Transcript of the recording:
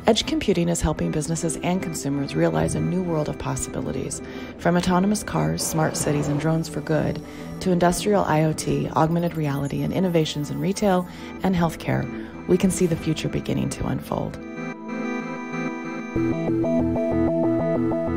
Edge computing is helping businesses and consumers realize a new world of possibilities. From autonomous cars, smart cities, and drones for good, to industrial IoT, augmented reality, and innovations in retail and healthcare, we can see the future beginning to unfold.